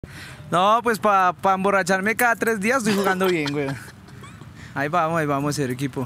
No, pues para emborracharme cada 3 días estoy jugando bien, güey. Ahí vamos, ser equipo.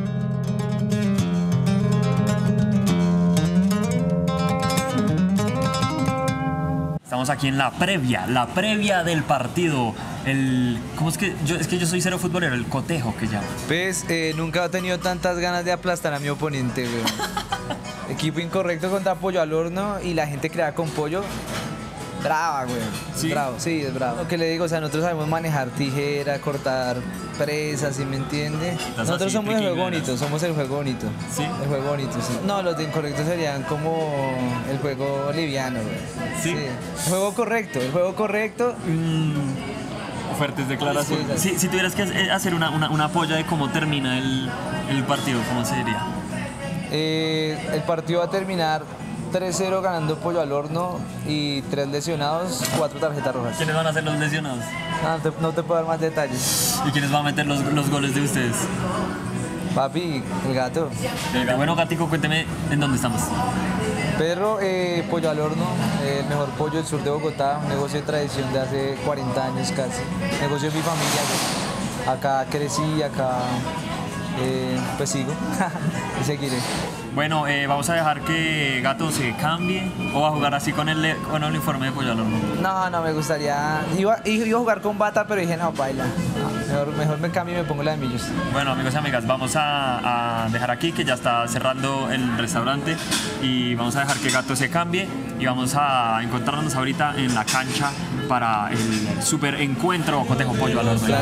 Estamos aquí en la previa del partido. ¿Cómo es que yo soy cero futbolero? El cotejo que llamo. Pues nunca he tenido tantas ganas de aplastar a mi oponente, güey. Equipo incorrecto contra pollo al horno y la gente creada con pollo. Brava, güey. ¿Sí? Bravo, sí, es bravo. Lo que le digo, o sea, nosotros sabemos manejar tijera, cortar presas, ¿sí me entiende? Nosotros somos el juego bonito, somos el juego bonito. ¿Sí? El juego bonito, sí. No, los de incorrecto serían como el juego liviano, güey. ¿Sí? El juego correcto. Fuertes declaraciones. Sí, Si tuvieras que hacer una polla de cómo termina el partido, ¿cómo sería? El partido va a terminar 3-0 ganando pollo al horno y 3 lesionados, 4 tarjetas rojas. ¿Quiénes van a ser los lesionados? No te puedo dar más detalles. ¿Y quiénes van a meter los goles de ustedes? Papi, el gato. Bueno, Gatico, cuénteme en dónde estamos. Pedro, pollo al horno, el mejor pollo del sur de Bogotá, un negocio de tradición de hace 40 años casi. Negocio de mi familia. Acá crecí, acá pues sigo y seguiré. Bueno, vamos a dejar que Gato se cambie o va a jugar así con el uniforme de pollo al horno. No, me gustaría. Iba a jugar con bata, pero dije, no, baila. Mejor me cambio y me pongo la de Millos. Bueno, amigos y amigas, vamos a dejar aquí que ya está cerrando el restaurante y vamos a dejar que Gato se cambie y vamos a encontrarnos ahorita en la cancha para el super encuentro Cotejo Pollo al horno.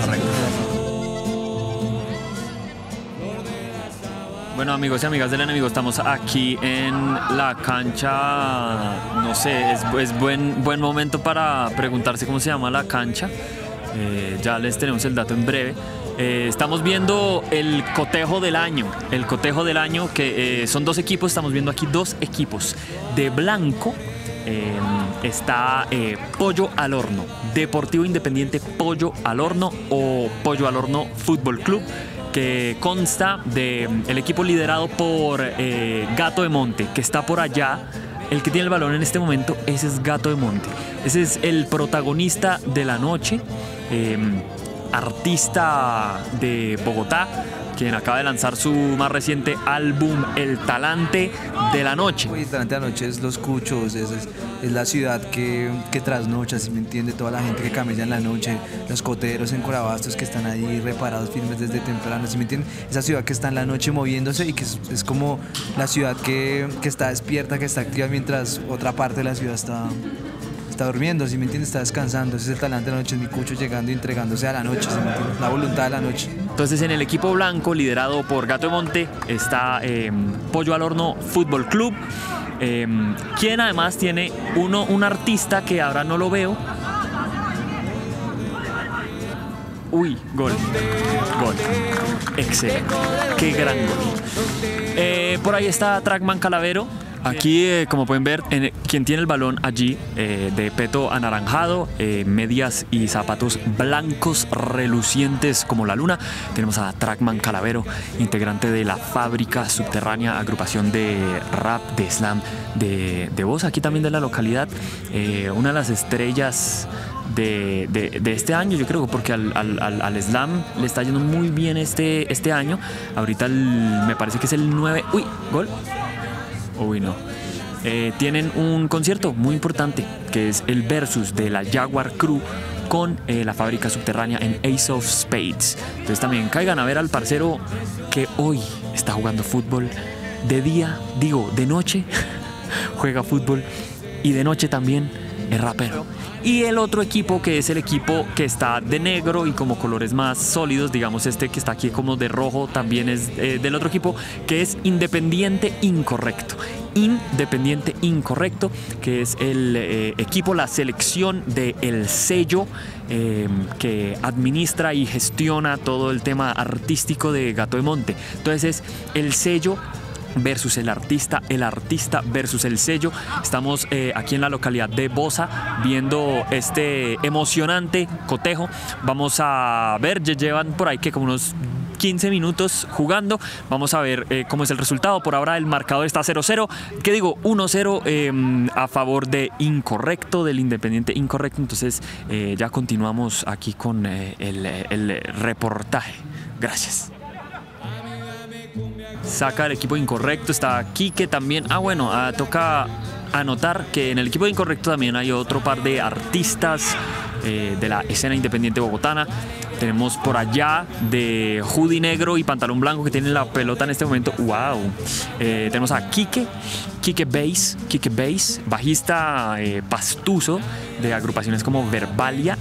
Bueno, amigos y amigas del enemigo, estamos aquí en la cancha. No sé, es buen momento para preguntarse cómo se llama la cancha. Ya les tenemos el dato en breve. Estamos viendo el cotejo del año. El cotejo del año que son 2 equipos. Estamos viendo aquí 2 equipos. De blanco está Pollo al Horno. Deportivo Independiente Pollo al Horno o Pollo al Horno Fútbol Club, que consta del equipo liderado por Gato de Monte, que está por allá. El que tiene el balón en este momento, ese es Gato de Monte. Ese es el protagonista de la noche, artista de Bogotá, quien acaba de lanzar su más reciente álbum, El Talante de la Noche. El Talante de la Noche es Los Cuchos, es la ciudad que trasnocha, si me entiende, toda la gente que camella en la noche, los coteros en Corabastos que están ahí reparados, firmes desde temprano, si me entiende, esa ciudad que está en la noche moviéndose y que es como la ciudad que está despierta, que está activa, mientras otra parte de la ciudad está durmiendo, si me entiende, está descansando. Ese es el Talante de la Noche, es mi cucho llegando y entregándose a la noche, ¿sí me entiende? La voluntad de la noche. Entonces, en el equipo blanco, liderado por Gato de Monte, está Pollo al Horno Fútbol Club, quien además tiene un artista que ahora no lo veo. Uy, gol. Excelente. Qué gran gol. Por ahí está Trackman Calavero. Aquí, como pueden ver, quien tiene el balón allí, de peto anaranjado, medias y zapatos blancos relucientes como la luna, tenemos a Trackman Calavero, integrante de la Fábrica Subterránea, agrupación de rap, de slam, de voz, aquí también de la localidad, una de las estrellas de este año, yo creo, porque al slam le está yendo muy bien este año. Ahorita me parece que es el 9. Uy, gol. Uy, no. Tienen un concierto muy importante que es el versus de la Jaguar Crew con la Fábrica Subterránea en Ace of Spades. Entonces también caigan a ver al parcero que hoy está jugando fútbol. De día, de noche juega fútbol y de noche también es rapero. Y el otro equipo, que es el equipo que está de negro y como colores más sólidos, digamos este que está aquí como de rojo, también es del otro equipo, que es Independiente Incorrecto. Independiente Incorrecto, que es el equipo, la selección del sello que administra y gestiona todo el tema artístico de Gato de Monte. Entonces es el sello versus el artista versus el sello. Estamos aquí en la localidad de Bosa viendo este emocionante cotejo. Vamos a ver, llevan por ahí que como unos 15 minutos jugando. Vamos a ver cómo es el resultado. Por ahora el marcador está 0-0. ¿Qué digo? 1-0 a favor de Incorrecto, del Independiente Incorrecto. Entonces ya continuamos aquí con el reportaje. Gracias. Saca el equipo Incorrecto, está Quique también. Bueno, toca anotar que en el equipo de Incorrecto también hay otro par de artistas de la escena independiente bogotana. Tenemos por allá de hoodie negro y pantalón blanco que tienen la pelota en este momento. ¡Wow! Tenemos a Quique Bass, bajista pastuso de agrupaciones como Verbalia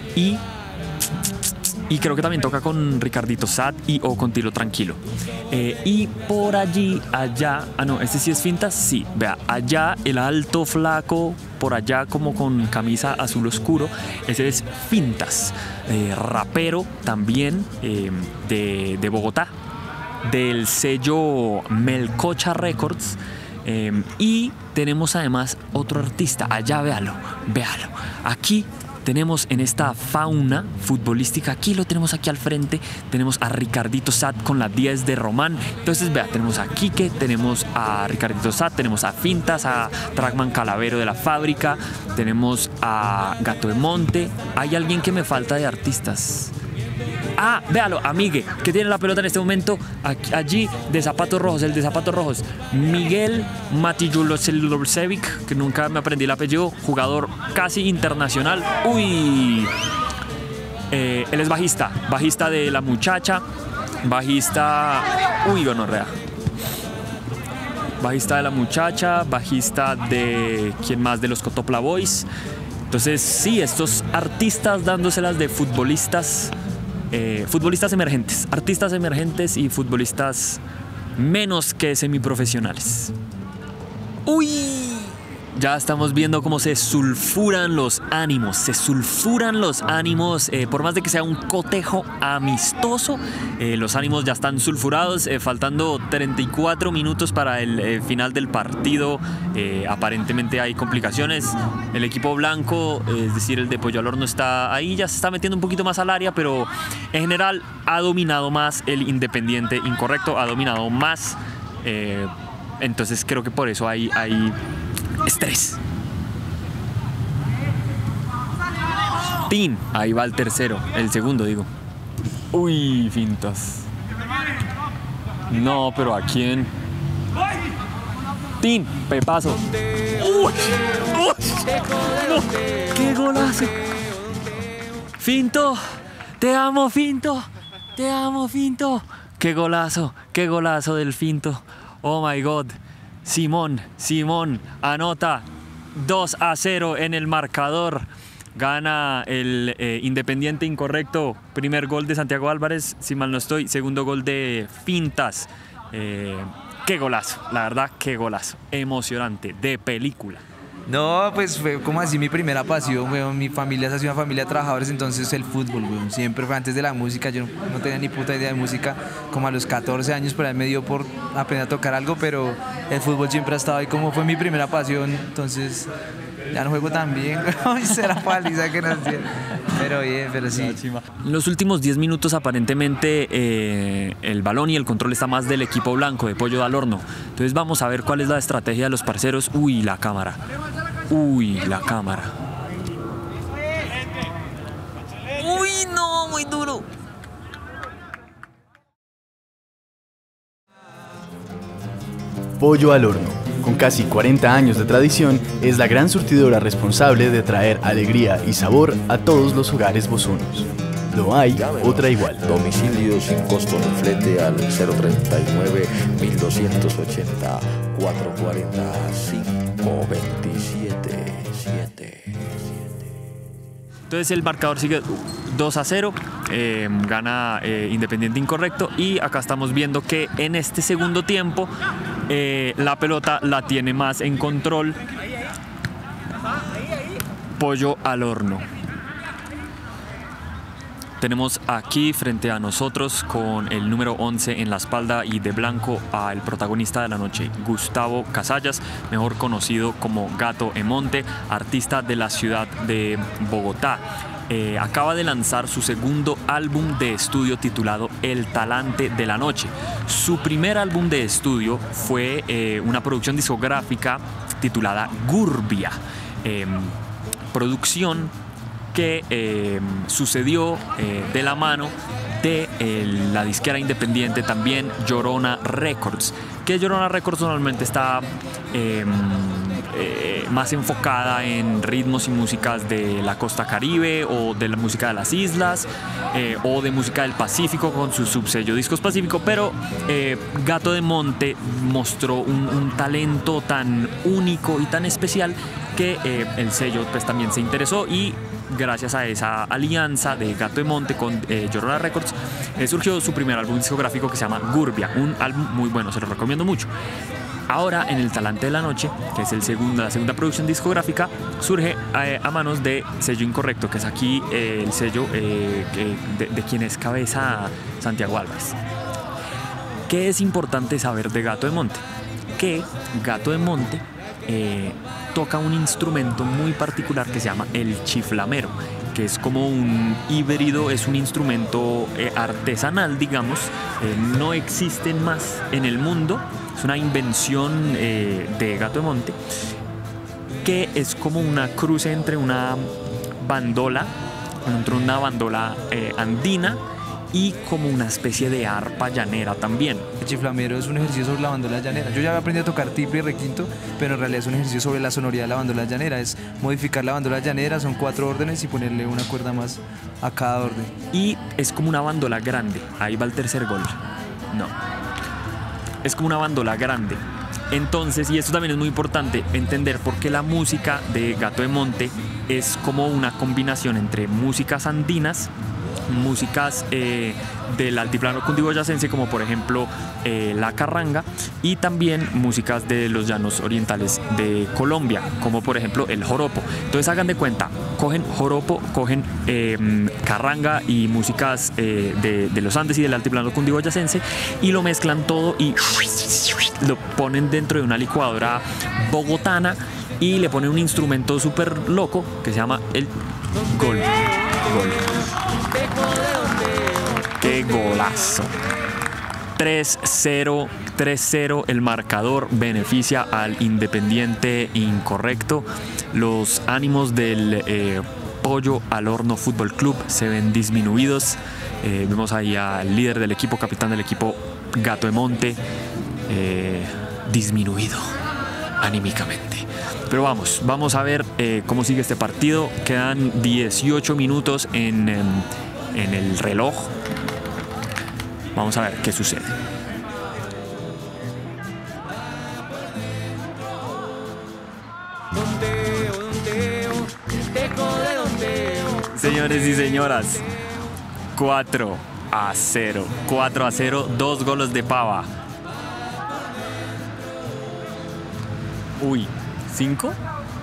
y creo que también toca con Ricardito Sad o con Tilo Tranquilo. Y por allí, allá, no, este sí es Fintas, sí, vea, allá el alto flaco, por allá como con camisa azul oscuro, ese es Fintas, rapero también de Bogotá, del sello Melcocha Records. Y tenemos además otro artista, allá véalo, aquí tenemos en esta fauna futbolística, aquí lo tenemos aquí al frente, tenemos a Ricardito Sad con la 10 de Román. Entonces vea, tenemos a Quique, tenemos a Ricardito Sad, tenemos a Fintas, a Trackman Calavero de La Fábrica, tenemos a Gato de Monte. Hay alguien que me falta de artistas. Véalo, a Migue, que tiene la pelota en este momento allí, de zapatos rojos, el de zapatos rojos, Miguel Matijulosevich, que nunca me aprendí el apellido, jugador casi internacional. Él es bajista de La Muchacha, bajista de La Muchacha, bajista de, ¿quién más? De los Cotopla Boys. Entonces sí, estos artistas dándoselas de futbolistas, futbolistas emergentes, artistas emergentes y futbolistas menos que semiprofesionales. Ya estamos viendo cómo se sulfuran los ánimos, por más de que sea un cotejo amistoso, los ánimos ya están sulfurados, faltando 34 minutos para el final del partido. Aparentemente hay complicaciones, el equipo blanco, es decir, el de Pollo al Horno, está ahí, ya se está metiendo un poquito más al área, pero en general ha dominado más el Independiente Incorrecto, ha dominado más, entonces creo que por eso hay estrés. Tin, ahí va el segundo digo. Fintas. No, pero ¿a quién? Tin, pepazo. No, ¡qué golazo! Finto, te amo, Finto. Qué golazo del Finto. Oh my God. Simón anota 2-0 en el marcador. Gana el Independiente Incorrecto. Primer gol de Santiago Álvarez, si mal no estoy. Segundo gol de Fintas. Qué golazo, la verdad, qué golazo. Emocionante, de película. No, pues fue como así mi primera pasión, weón. Mi familia es así, una familia de trabajadores, entonces el fútbol, weón. Siempre fue antes de la música, yo no tenía ni puta idea de música. Como a los 14 años por ahí me dio por aprender a tocar algo, pero el fútbol siempre ha estado ahí, como fue mi primera pasión, entonces ya no juego tan bien. Será paliza que nos dieron. Pero bien, pero sí. En los últimos 10 minutos aparentemente el balón y el control está más del equipo blanco, de Pollo al Horno. Entonces vamos a ver cuál es la estrategia de los parceros. La cámara. No, muy duro. Pollo al Horno, con casi 40 años de tradición, es la gran surtidora responsable de traer alegría y sabor a todos los hogares bozonos. No hay otra igual. Domicilio sin costo de flete al 039 1280 440 527 7. Entonces el marcador sigue 2-0, gana Independiente Incorrecto, y acá estamos viendo que en este segundo tiempo la pelota la tiene más en control Pollo al Horno. Tenemos aquí frente a nosotros con el número 11 en la espalda y de blanco al protagonista de la noche, Gustavo Casallas, mejor conocido como Gato de Monte, artista de la ciudad de Bogotá. acaba de lanzar su segundo álbum de estudio titulado El Talante de la Noche. Su primer álbum de estudio fue una producción discográfica titulada Gurbia, producción que sucedió de la mano de la disquera independiente también Llorona Records, que Llorona Records normalmente está más enfocada en ritmos y músicas de la costa caribe o de la música de las islas o de música del Pacífico con su subsello Discos Pacífico, pero Gato de Monte mostró un talento tan único y tan especial que el sello pues también se interesó, y gracias a esa alianza de Gato de Monte con Llorona Records surgió su primer álbum discográfico que se llama Gurbia, un álbum muy bueno, se lo recomiendo mucho. Ahora en El Talante de la Noche, que es la segunda producción discográfica, surge a manos de Sello Incorrecto, que es aquí el sello de quien es cabeza Santiago Álvarez. ¿Qué es importante saber de Gato de Monte? Que Gato de Monte toca un instrumento muy particular que se llama el chiflamero, que es como un híbrido, es un instrumento artesanal, digamos, no existen más en el mundo, es una invención de Gato de Monte, que es como una cruce entre una bandola andina y como una especie de arpa llanera también. El chiflamero es un ejercicio sobre la bandola llanera. Yo ya aprendí a tocar tiple y requinto, pero en realidad es un ejercicio sobre la sonoridad de la bandola llanera. Es modificar la bandola llanera, son 4 órdenes y ponerle una cuerda más a cada orden. Y es como una bandola grande. Ahí va el tercer gol. No. Es como una bandola grande. Entonces, y esto también es muy importante entender por qué la música de Gato de Monte es como una combinación entre músicas andinas, músicas del altiplano cundiboyacense, como por ejemplo la carranga, y también músicas de los llanos orientales de Colombia, como por ejemplo el joropo. Entonces hagan de cuenta, cogen joropo, cogen carranga y músicas de los Andes y del altiplano cundiboyacense y lo mezclan todo y lo ponen dentro de una licuadora bogotana y le ponen un instrumento súper loco que se llama el gol. ¡Qué golazo! 3-0 el marcador, beneficia al Independiente Incorrecto. Los ánimos del Pollo al Horno Fútbol Club se ven disminuidos. Vemos ahí al líder del equipo, capitán del equipo, Gato de Monte, disminuido anímicamente. Pero vamos a ver cómo sigue este partido. Quedan 18 minutos en el reloj. Vamos a ver qué sucede. Señores y señoras, 4-0. 4-0, 2 goles de Pava. Uy, ¿5?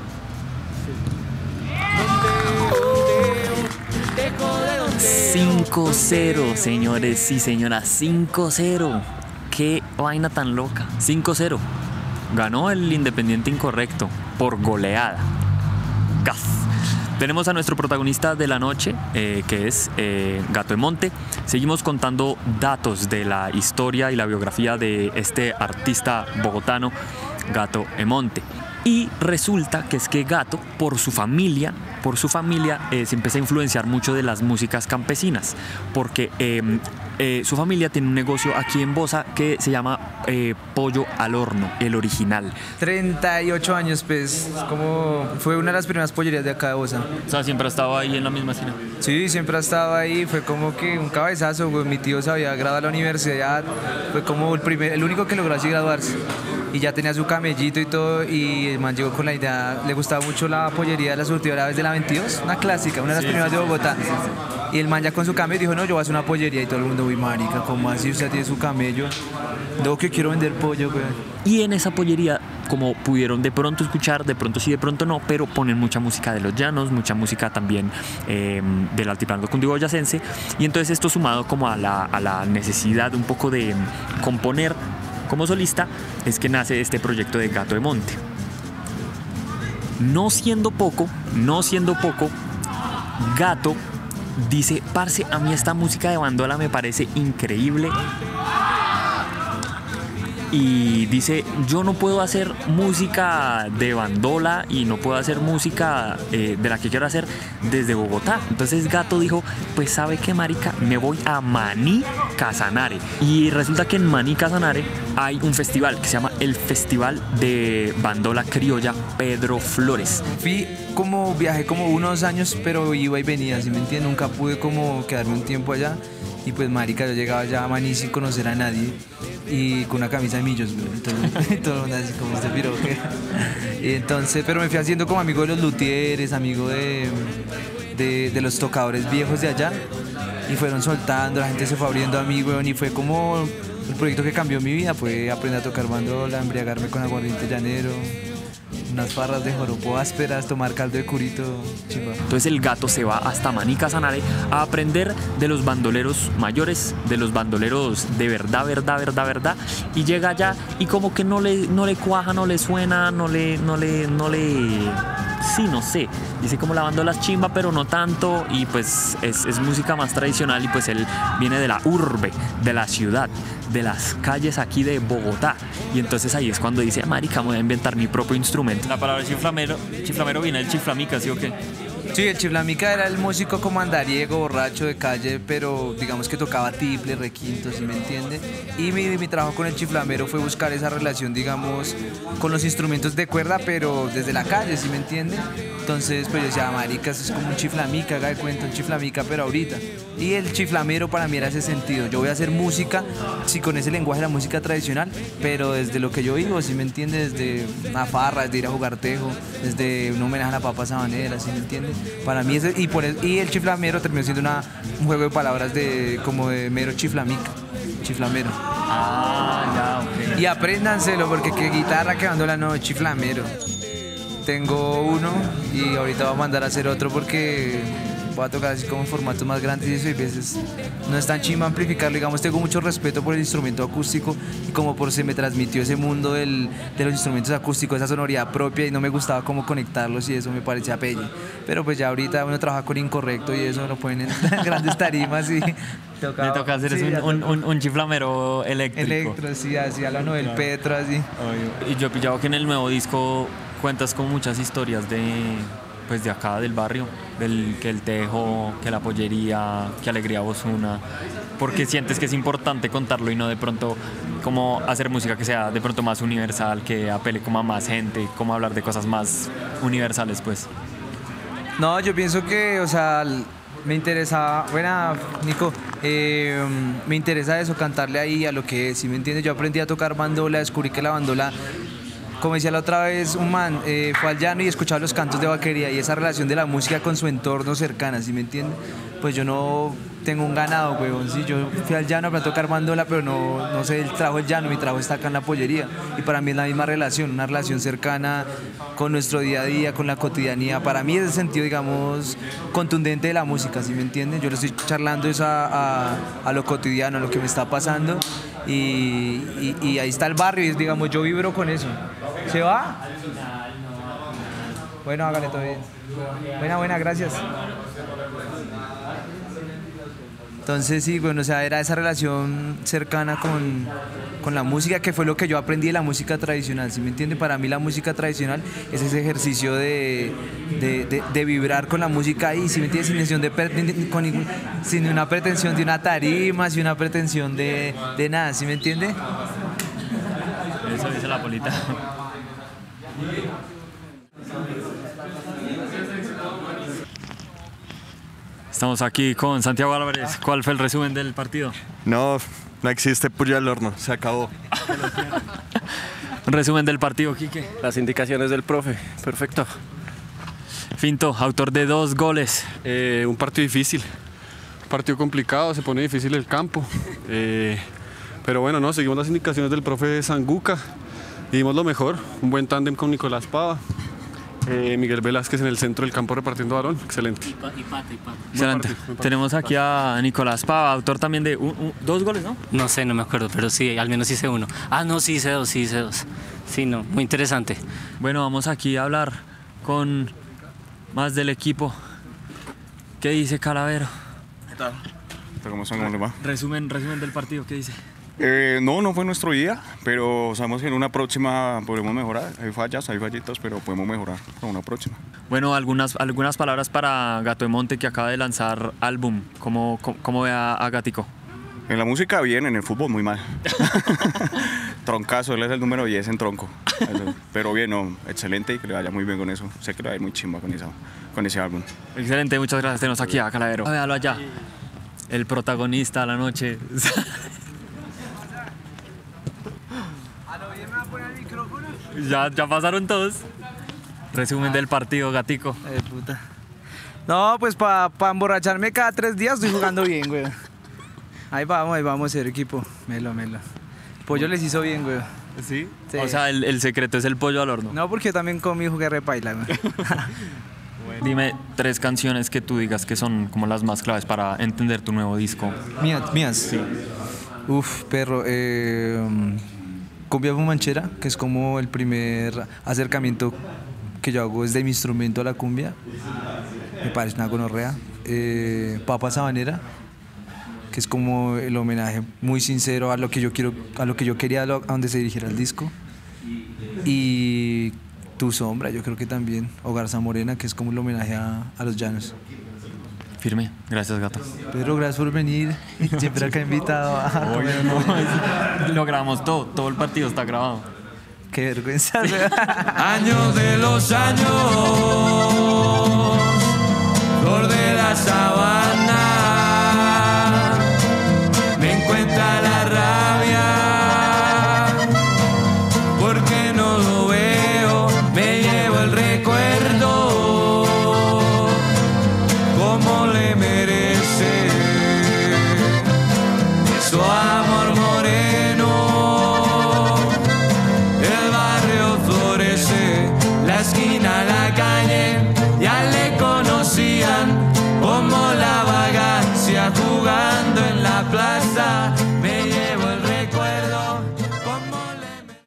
5-0, señores y señoras, 5-0. Qué vaina tan loca. 5-0. Ganó el Independiente Incorrecto por goleada. Gas. Tenemos a nuestro protagonista de la noche, que es Gato de Monte. Seguimos contando datos de la historia y la biografía de este artista bogotano, Gato de Monte. Y resulta que es que Gato, por su familia, se empieza a influenciar mucho de las músicas campesinas, porque su familia tiene un negocio aquí en Bosa que se llama Pollo al Horno, el original. 38 años, pues, como fue una de las primeras pollerías de acá de Bosa. O sea, siempre ha estado ahí en la misma esquina. Sí, siempre ha estado ahí, fue como que un cabezazo, güey. Mi tío se había graduado a la universidad, fue como el único que logró así graduarse. Y ya tenía su camellito y todo, y el man llegó con la idea, le gustaba mucho la pollería de la surtidora de la 22, una clásica, una de las primeras de Bogotá. Y el man ya con su camello dijo, no, yo voy a hacer una pollería, y todo el mundo, uy, marica, ¿cómo así usted tiene su camello? No, que quiero vender pollo, güey. Y en esa pollería, como pudieron de pronto escuchar, de pronto sí, de pronto no, pero ponen mucha música de los llanos, mucha música también del altiplano cundiboyacense, y entonces esto sumado como a la necesidad un poco de componer como solista, es que nace este proyecto de Gato de Monte. No siendo poco, Gato dice, parce, a mí esta música de bandola me parece increíble. Y dice, yo no puedo hacer música de bandola y no puedo hacer música de la que quiero hacer desde Bogotá. Entonces Gato dijo, pues sabe qué, marica, me voy a Maní Casanare. Y resulta que en Maní Casanare hay un festival que se llama el Festival de Bandola Criolla Pedro Flores. Viajé como unos años, pero iba y venía, ¿sí me entiendes? Nunca pude como quedarme un tiempo allá. Y pues marica, yo llegaba ya a Maní sin conocer a nadie y con una camisa de Millos, entonces todo el mundo así como este piro. Y entonces, pero me fui haciendo como amigo de los luthieres, amigo de los tocadores viejos de allá, y fueron soltando, la gente se fue abriendo a mí, weón, y fue como el proyecto que cambió mi vida, fue aprender a tocar bandola, embriagarme con aguardiente llanero, unas farras de joropo ásperas, tomar caldo de curito, chimba. Entonces el Gato se va hasta Maní Casanare a aprender de los bandoleros mayores, de los bandoleros de verdad, y llega allá y como que no le cuaja, no le suena, sí, no sé, dice como la bandola es chimba, pero no tanto, y pues es música más tradicional, y pues él viene de la urbe, de la ciudad, de las calles aquí de Bogotá, y entonces ahí es cuando dice, marica, me voy a inventar mi propio instrumento. La palabra chiflamero viene del chiflamica, ¿sí o qué? Sí, el chiflamica era el músico como andariego, borracho de calle, pero digamos que tocaba tiple, requinto, ¿sí me entiende? Y mi trabajo con el chiflamero fue buscar esa relación, digamos, con los instrumentos de cuerda, pero desde la calle, ¿sí me entiende? Entonces, pues yo decía, maricas, es como un chiflamica, haga de cuenta, un chiflamica, pero ahorita. Y el chiflamero para mí era ese sentido. Yo voy a hacer música, sí, con ese lenguaje de la música tradicional, pero desde lo que yo vivo, ¿sí me entiende? Desde una farra, desde ir a jugar tejo, desde un homenaje a la papa sabanera, ¿sí me entiende? Para mí ese, y el chiflamero terminó siendo un juego de palabras como de mero chiflamica, chiflamero. Ah, ya, ok. Y apréndanselo, porque qué guitarra, que bandola, no, chiflamero. Tengo uno y ahorita voy a mandar a hacer otro porque voy a tocar así como en formatos más grandes y eso, y a veces no es tan chimba amplificarlo. Digamos, tengo mucho respeto por el instrumento acústico y como por se me transmitió ese mundo de los instrumentos acústicos, esa sonoridad propia, y no me gustaba cómo conectarlos y eso me parecía pelle. Pero pues ya ahorita uno trabaja con Incorrecto y eso lo ponen en grandes tarimas y... Me toca hacer un chiflamero eléctrico. Sí, así a la Noel Petro, así. Obvio. Y yo he pillado que en el nuevo disco cuentas con muchas historias pues de acá del barrio, que el tejo, que la pollería, que Alegría Bozuna, porque sientes que es importante contarlo y no de pronto como hacer música que sea de pronto más universal, que apele como a más gente, como hablar de cosas más universales, pues. No, yo pienso que, o sea, me interesa, bueno, Nico, me interesa eso, cantarle ahí a lo que es, ¿sí me entiendes? Yo aprendí a tocar bandola, descubrí que la bandola, como decía la otra vez, un man fue al llano y escuchaba los cantos de vaquería y esa relación de la música con su entorno cercana, ¿sí me entiendes? Pues yo no tengo un ganado, huevón, sí, yo fui al llano para tocar bandola, pero no sé el trabajo del llano, mi trabajo está acá en la pollería, y para mí es la misma relación, una relación cercana con nuestro día a día, con la cotidianidad. Para mí es el sentido, digamos, contundente de la música, ¿sí me entienden? Yo le estoy charlando eso a lo cotidiano, a lo que me está pasando, y ahí está el barrio, y digamos, yo vibro con eso. ¿Se va? Bueno, hágale todo bien. Buena, gracias. Entonces sí, bueno, o sea, era esa relación cercana con la música, que fue lo que yo aprendí de la música tradicional, ¿sí me entiende? Para mí la música tradicional es ese ejercicio de vibrar con la música ahí, ¿sí me entiende? Sin una pretensión de una tarima, sin una pretensión de nada, ¿sí me entiende? Eso dice la polita. Estamos aquí con Santiago Álvarez. ¿Cuál fue el resumen del partido? No existe puya al horno, se acabó. Un resumen del partido, Quique. Las indicaciones del profe, perfecto. Finto, autor de 2 goles. Un partido difícil, un partido complicado, se pone difícil el campo. Pero bueno, no, seguimos las indicaciones del profe Sanguca y dimos lo mejor. Un buen tándem con Nicolás Pava. Miguel Velázquez en el centro del campo repartiendo balón, excelente. Excelente. Tenemos aquí a Nicolás Pava, autor también de 2 goles, ¿no? No sé, no me acuerdo, pero sí, al menos hice uno. Ah, no, sí hice 2, Sí, no, muy interesante. Bueno, vamos aquí a hablar con más del equipo. ¿Qué dice Calavero? ¿Qué tal? ¿Cómo están? ¿Cómo les va? Resumen del partido, ¿qué dice? No fue nuestro día, pero sabemos que en una próxima podemos mejorar. Hay fallas, hay fallitas, pero podemos mejorar para una próxima. Bueno, algunas palabras para Gato de Monte, que acaba de lanzar álbum. ¿Cómo ve a Gatico? En la música bien, en el fútbol muy mal. Troncazo, él es el número 10 en tronco. Pero bien, no, excelente y que le vaya muy bien con eso. Sé que le va a ir muy chimba con ese álbum. Excelente, muchas gracias. Tenemos aquí a Calavero. Véalo allá. El protagonista de la noche. Ya pasaron todos. Resumen del partido, Gatico. Puta. No, pues para emborracharme cada 3 días estoy jugando bien, güey. Ahí vamos, ser equipo. Melo. Pollo les hizo bien, güey. ¿Sí? Sí. O sea, el secreto es el pollo al horno. No, porque también comí y jugué repaila, güey. Bueno. Dime 3 canciones que tú digas que son como las más claves para entender tu nuevo disco. Mías. Sí. Uf, perro. Cumbia fumanchera, que es como el primer acercamiento que yo hago desde mi instrumento a la cumbia. Me parece una gonorrea. Papa Sabanera, que es como el homenaje muy sincero a lo que yo quiero, a lo que yo quería, a donde se dirigiera el disco. Y Tu Sombra, yo creo que también, o Garza Morena, que es como el homenaje a los llanos. Firme, gracias, Gato. Pedro, gracias por venir. Siempre acá invitado a comer. Lo grabamos todo el partido está grabado. Qué vergüenza. Años de los años, flor de la sabana, me encuentra la rabia, porque no lo veo, me llevo el recuerdo, como le me